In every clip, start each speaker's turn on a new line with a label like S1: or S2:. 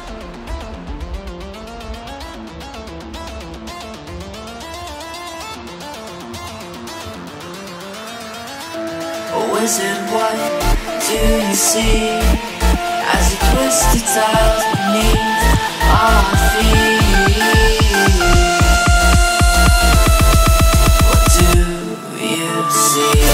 S1: Wizard, what do you see as you twist the tiles beneath our feet? What do you see?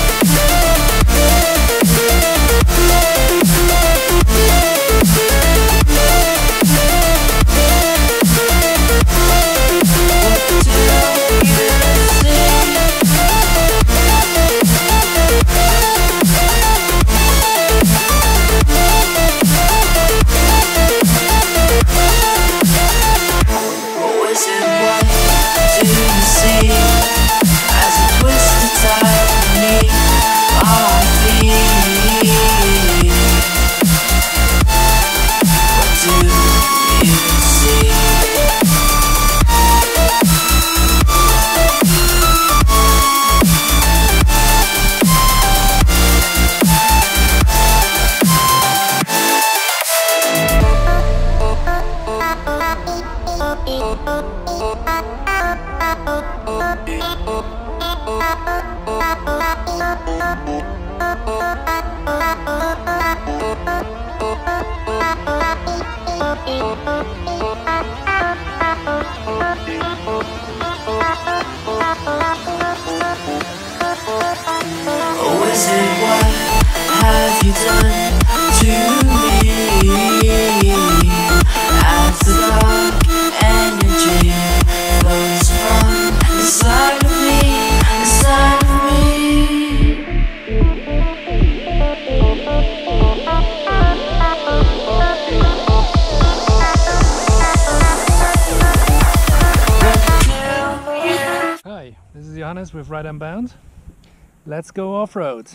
S2: With Unbound. Let's go off-road.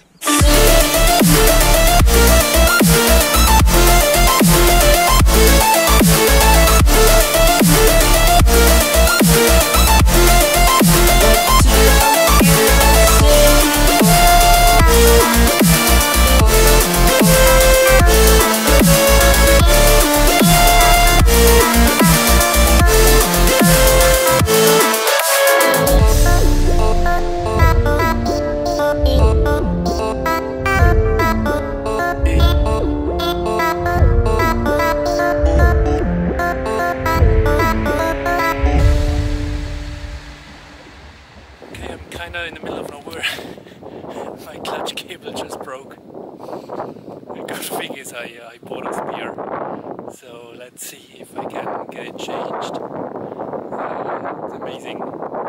S2: In the middle of nowhere. My clutch cable just broke. The good thing is I bought a spare, so let's see if I can get it changed. It's amazing.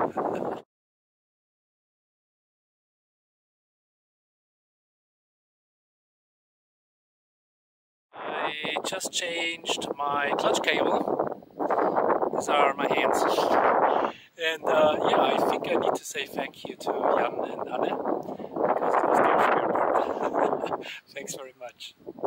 S2: I just changed my clutch cable. These are my hands. And yeah, I think I need to say thank you to Jan and Anne, because it was their spare part. Thanks very much.